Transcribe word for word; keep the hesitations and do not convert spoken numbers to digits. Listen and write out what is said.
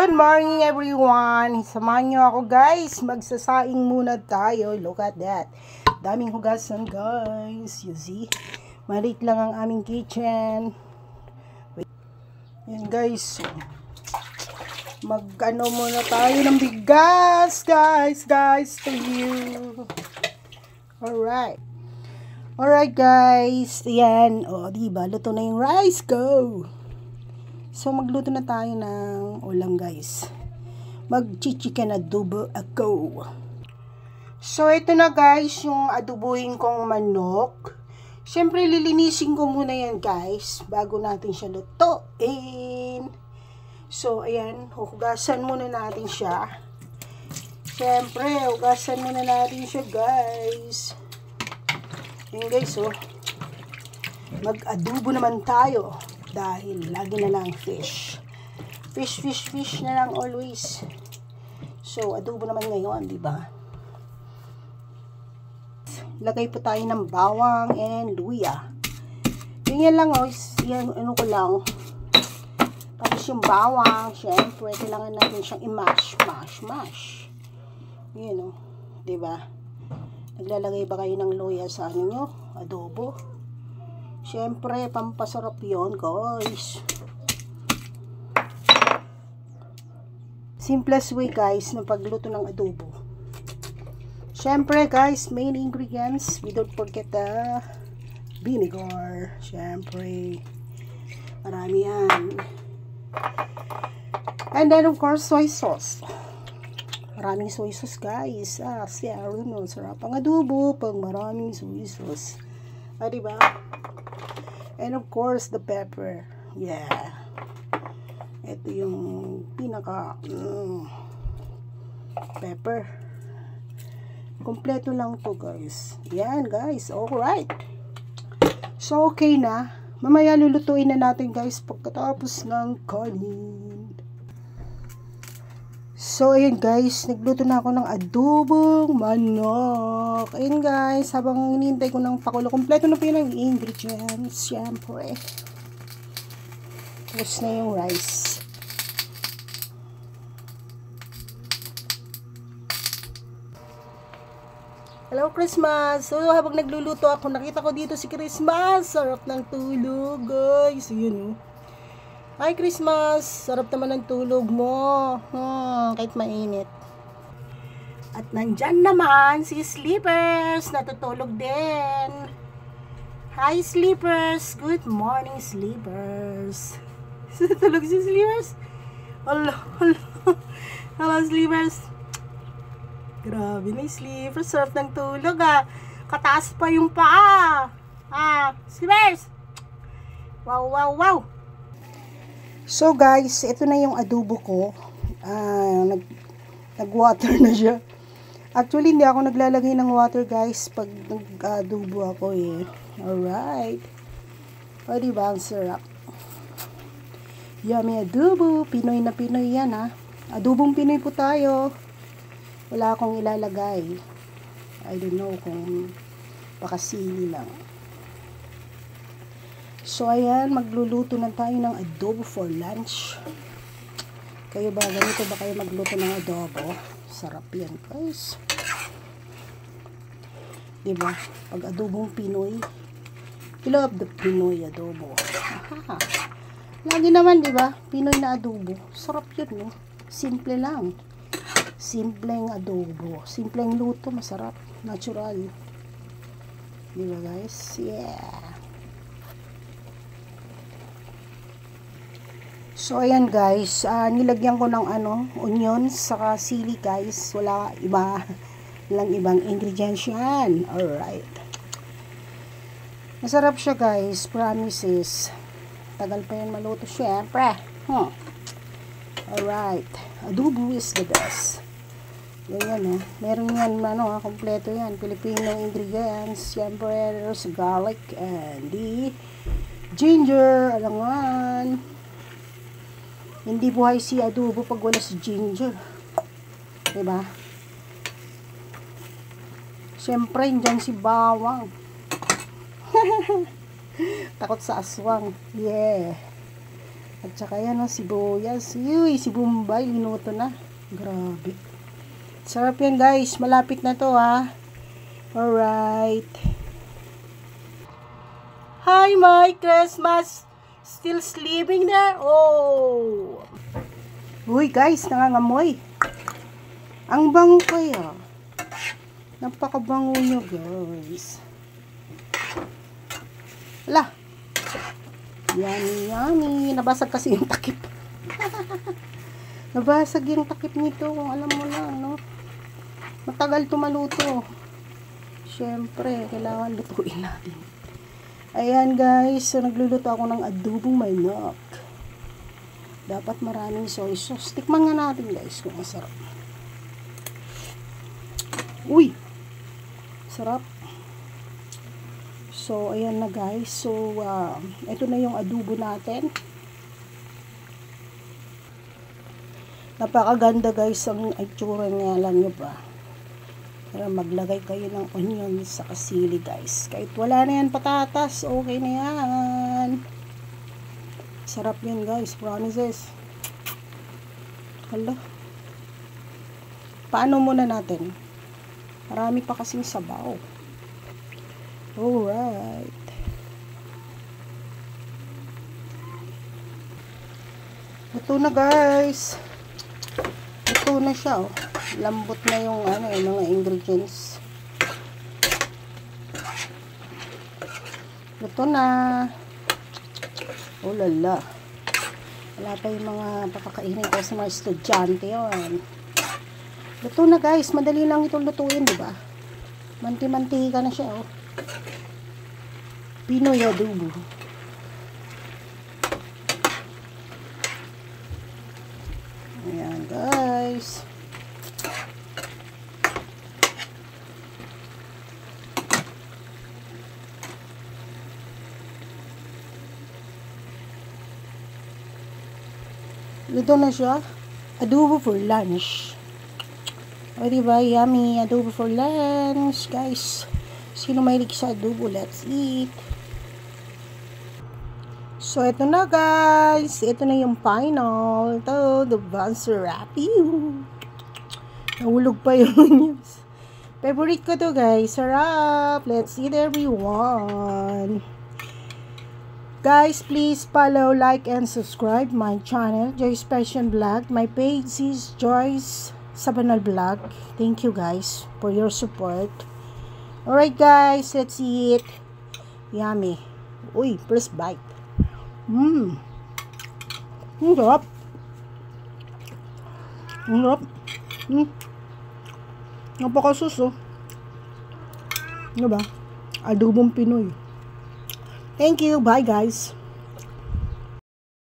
Good morning everyone! Samahan nyo ako guys. Magsasaing muna tayo. Look at that. Daming hugasan guys. You see? Maliit lang ang aming kitchen. Wait. Yan guys. Mag ano muna tayo ng bigas guys. Guys to you. Alright. Alright guys. Yan. O diba? Luto na yung rice. Go! So, magluto na tayo ng ulam, guys. Mag-chichiken adobo ako. So, ito na, guys, yung adobuhin kong manok. Siyempre, lilinisin ko muna yan, guys, bago natin siya lutuin. So, ayan, hugasan muna natin siya. Siyempre, hugasan muna natin siya, guys. Ayan, guys, oh. Mag-adobo naman tayo. Dahil lagi na lang fish. Fish, fish, fish na lang always. So, adobo naman ngayon, di ba? Lagay po tayo ng bawang and luya. Ganyan lang, oh. Yan, ano ko lang. Tapos yung bawang, syempre, kailangan natin siyang i-mash, mash, mash. Yan, oh. Di ba? Naglalagay ba kayo ng luya sa ano nyo? Adobo? Siyempre, pampasarap yun, guys. Simplest way, guys, ng pagluto ng adobo. Siyempre, guys, main ingredients. We don't forget the vinegar. Siyempre, marami yan. And then, of course, soy sauce. Maraming soy sauce, guys. Ah, siya, ano, sarap ang adobo pag maraming soy sauce. Ah, diba? And of course, the pepper. Yeah. Ito yung pinaka mm, pepper. Kompleto lang to guys. Yan guys. Alright. So, okay na. Mamaya lulutuin na natin guys pagkatapos ng kanin. So, ayan guys. Nagluto na ako ng adobong manok. Ayan guys. Habang hinihintay ko ng pakulo. Kompleto na po yun ang ingredients. Siyempre. Tapos na yung rice. Hello Christmas! So, habang nagluluto ako, nakita ko dito si Christmas. Sarap ng tulog guys. Ayan oh. Hi Christmas! Sarap naman ng tulog mo. Hmm, kahit mainit. At nandyan naman si Sleepers. Natutulog din. Hi Sleepers! Good morning Sleepers! Natutulog si Sleepers? Hello, hello. Hello Sleepers! Grabe na yung Sleepers. Sarap ng tulog ah. Kataas pa yung paa. Ah, Sleepers! Wow, wow, wow! So guys, ito na yung adobo ko. Ah, nag nag-water na siya. Actually, hindi ako naglalagay ng water guys pag nag-adobo ako eh. Alright. O diba, ang sarap. Yummy adobo. Pinoy na Pinoy yan ha. Adobong Pinoy po tayo. Wala akong ilalagay. I don't know kung pakasili lang. So, ayan, magluluto na tayo ng adobo for lunch. Kayo ba, ganito ba kayo magluto ng adobo? Sarap yan, guys. Diba? Pag adobong Pinoy, I love the Pinoy adobo. Aha. Lagi naman, diba? Pinoy na adobo. Sarap yun, no? Simple lang. Simpleng adobo. Simpleng luto, masarap. Natural. Diba, guys? Yeah. So, ayan guys, uh, nilagyan ko ng ano, onions, saka sili guys. Wala iba, lang ibang ingredients yan. Alright. Masarap siya guys, promises. Tagal pa yan maluto syempre. Huh. Alright. Adobo is the best. Yan yan eh. Meron yan, ano, kompleto yan. Filipino ingredients. Syempre, there's garlic and the ginger, alangan. Hindi buhay si adobo pag wala si ginger. Diba? Siyempre, dyan si bawang. Takot sa aswang. Yeah. At saka yan ang sibuyas. Uy, si Bombay, linuto na. Grabe. Sarap yan guys. Malapit na to ha. Alright. Hi, my Christmas. Still sleeping there? Oh. Uy guys, nangangamoy. Ang bango kaya. Napakabango nyo guys. Ala. Yummy, yummy. Nabasag kasi yung takip. Nabasag yung takip nito. Kung alam mo na, no? Matagal tumaluto. Siyempre, kailangan lutuin natin. Ayan guys. So, nagluluto ako ng adobong manok. Dapat maraming soy sauce. Tikman nga natin guys kung masarap. Uy! Sarap. So, ayan na guys. So, uh, ito na yung adobo natin. Napakaganda guys ang itsura niya. Alam nyo ba? Pero maglagay kayo ng onion sa kasili guys. Kahit wala na yan patatas, okay na yan. Sarap yan guys, promises. Hala. Paano muna natin? Marami pa kasing sabaw. Alright. Ito na guys. Ito na siya oh. Lambot na yung ano, yung mga ingredients. Ito na. Oh lala. Wala pa yung mga papakainin ko sa mga estudyante yun. Luto na guys. Madali lang itong lutuin, diba? Manti-mantika na siya, oh. Pinoy adobo. Ayan guys. Luto na siya. Adobo for lunch. O diba, yummy. Adobo for lunch, guys. Sino mahilig sa adobo? Let's eat. So, ito na guys. Ito na yung final. Ito, diba? Ang sarap. Nahulog pa yung news. Favorite ko to guys. Sarap. Let's eat everyone. Guys, please follow, like, and subscribe my channel, Joyce Passion Vlog. My page is Joyce Sabanal Vlog. Thank you guys for your support. Alright guys, let's eat. Yummy. Uy, first bite. Mmm. Ang sarap. Ang sarap. Mmm. Napakasus oh. Ano ba? Adobong Pinoy. Thank you. Bye guys.